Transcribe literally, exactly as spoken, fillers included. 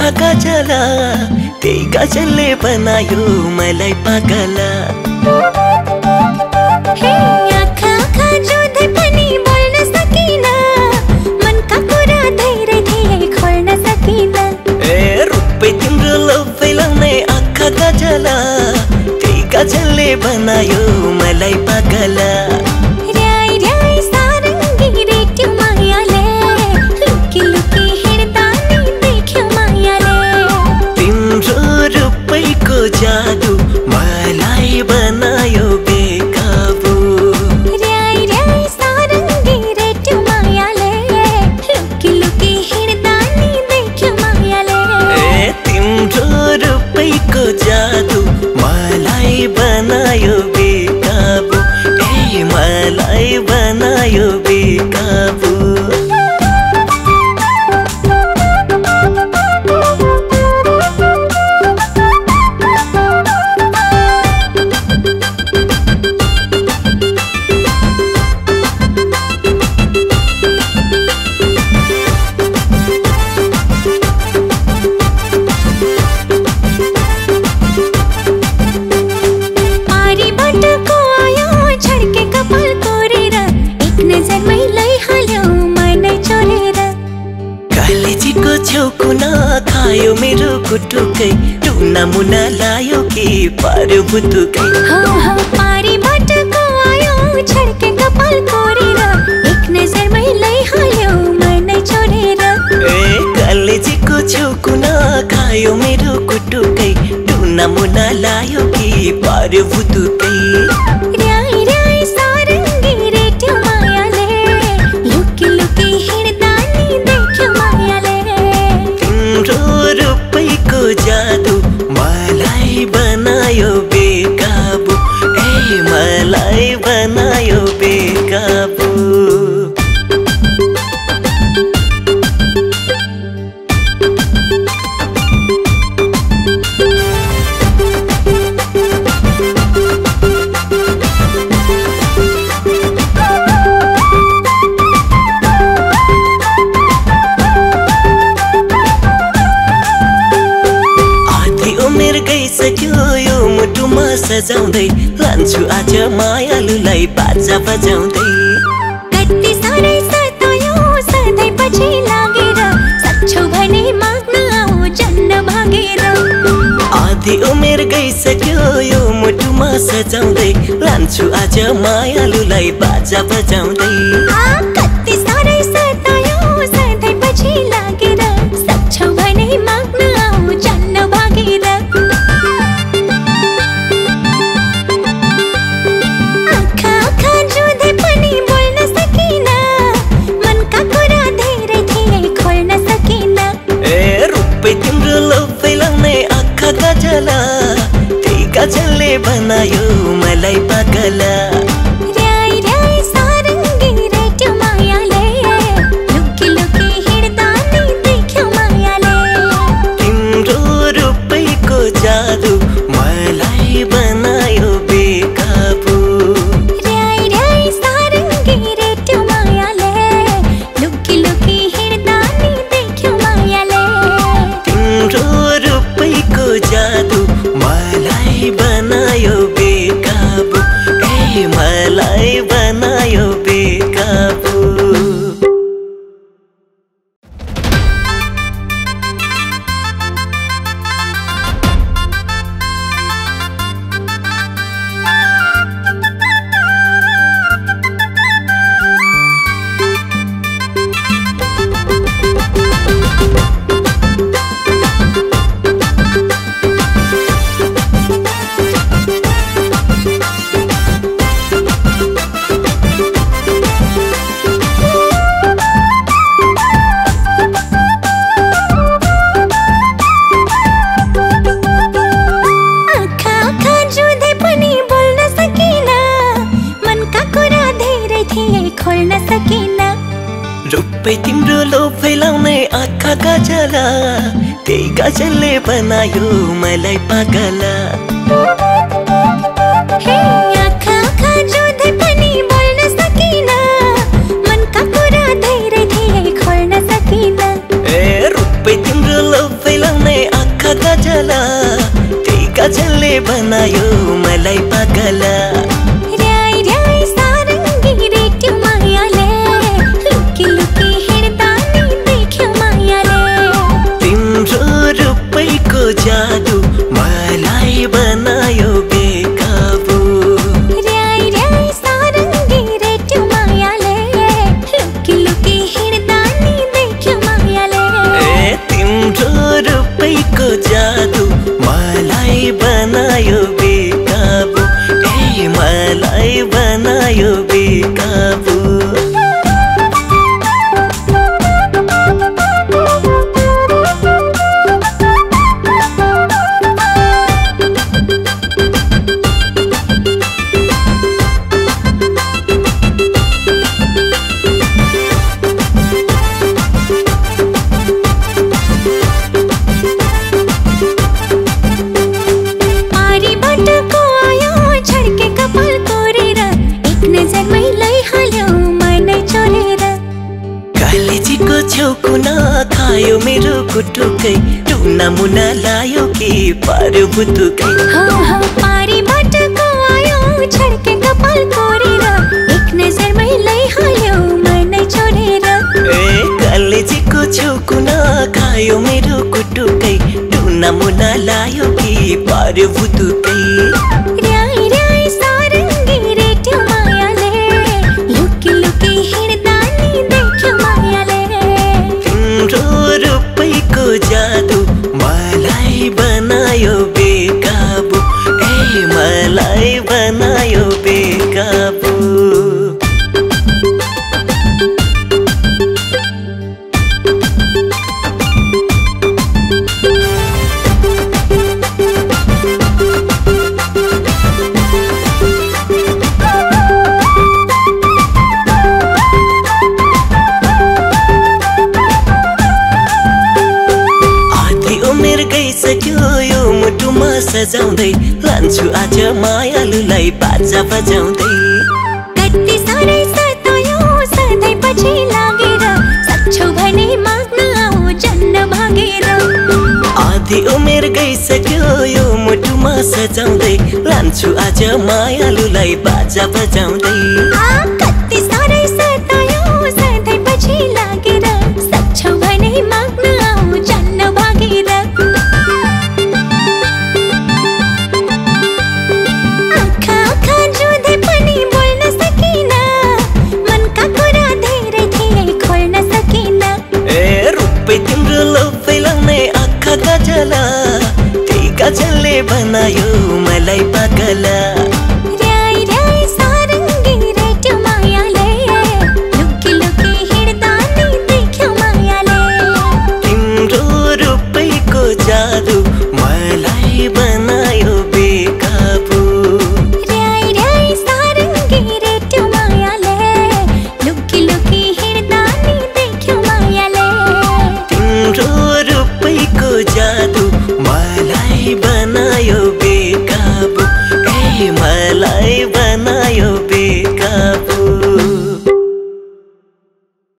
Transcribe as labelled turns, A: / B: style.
A: आँखा गजला त्यही गजलले बनायो मलाई पागल
B: हे आँखा आँखा जोधे पनि बोल्न सकिन मनका कुरा धेरै धेरै खोल्न सकिन
A: ए रुपै तिम्रो लोभ फैलाउने आँखा गजला त्यही गजलले बनायो मलाई पागल
B: र्याई र्याई सारङ्गी रेट्यो मायाले लुकी लुकी हिँड्दा नि देख्यो मायाले
A: तिम्रो रुपैको जादु मलाई बनायो बेकाबु
B: र्याई र्याई सारङ्गी रेट्यो मायाले लुकी लुकी हिँड्दा नि देख्यो मायाले
A: ए तिम्रो रुपैको जादु मलाई बनायो बेकाबु ए मलाई बनायो बेकाबु छेउकुना खायो मेरो कुटुकै टुना मुना लायो कि पार्यो बुटुकै
B: हो हो पारीबाट को आयो छड्के कपाल कोरेर एक नजरमै लैहाल्यो मनै छोडेर
A: ए कलेजीको छेउकुना खायो मेरो कुटुकै टुना मुना लायो कि पार्यो बुटुकै
B: र्याई र्याई सारङ्गी रेट्यो मायाले लुकी लुकी हिँड्दा नि देख्यो मायाले
A: तिम्रो रुपैको जादु मलाई बनायो बेकाबु ए मलाई बनायो बेकाबु गइसक्यो यो मुटुमा सजाउँदै लान्छु आज मायालुलाई बाजा बजाउँदै
B: कति साह्रै सतायो सधैँ पछि लागेर सक्छौ भने माग्न आऊ जन्न भागेर
A: आधी उमेर गइसक्यो यो मुटुमा सजाउँदै लान्छु आज मायालुलाई बाजा बजाउँदै
B: कति साह्रै सतायो सधैँ पछि लागेर सक्छौ भने माग्न आऊ जन्न भागेर
A: तिम्रो लोभ फैलाउने आँखा गजला त्यही गजलले बनायो मलाई पागल
B: र्याई र्याई सारङ्गी रेट्यो मायाले लुकी लुकी हिँड्दा नि देख्यो मायाले
A: तिम्रो रुपैको जादु मलाई बनायो बेकाबु
B: र्याई र्याई सारङ्गी रेट्यो मायाले लुकी लुकी हिँड्दा नि देख्यो मायाले
A: तिम्रो रुपैको जादु मलाई बनायो बेकाबु ए मलाई बनायो बेकाबु रुपै तिम्रो लोभ फैलाउने आँखा गजला त्यही गजलले बनायो मलाई पागल
B: हे आँखा आँखा जोधे पनि बोल्न सकिन मनका कुरा धेरै धेरै खोल्न सकिन
A: ए रुपै तिम्रो लोभ फैलाउने आँखा गजला त्यही गजलले बनायो मलाई पागल
B: र्याई र्याई सारङ्गी रेट्यो मायाले लुकी लुकी हिँड्दा नि देख्यो मायाले
A: तिम्रो रूपैको जादु मलाई बनायो बेकाबु
B: र्याई र्याई सारङ्गी रेट्यो मायाले लुकी लुकी हिँड्दा नि देख्यो मायाले
A: ए तिम्रो रूपैको जादु मलाई बनायो बेकाबु ए मलाई बनायो बेकाबु कालेजीको छेउको नखायो मेरो कुटुकै टुना मुना लायो कि पार्यो बुतुकै
B: हो हो पारीबाट को आयो छड्के कपाल कोरेर एक नजरमै लैहाल्यो मनै छोडेर
A: ए कालेजीको छेउको नखायो मेरो कुटुकै टुना मुना लायो कि पार्यो बुतुकै
B: र्याई र्याई सारङ्गी रेट्यो मायाले लुकी लुकी हिँड्दा नि देख्यो मायाले
A: तिम्रो रूपैको जादु मलाई बनायो बेकाबु ए मलाई बनायो बेकाबु गइसक्यो यो मुटुमा सजाउँदै लान्छु आज मायालुलाई बाजा बजाउँदै
B: कति साह्रै सतायो सधैँ पछि लागेर सक्छौ भने माग्न आऊ जन्न भागेर
A: आधी उमेर गइसक्यो यो मुटुमा सजाउँदै लान्छु आज मायालुलाई बाजा बजाउँदै
B: कति साह्रै सतायो सधैँ पछि लागेर सक्छौ भने माग्न आऊ जन्न भागेर
A: तिम्रो लोभै लाग्ने आँखा गजला त्यही गजलले बनायो मलाई पागल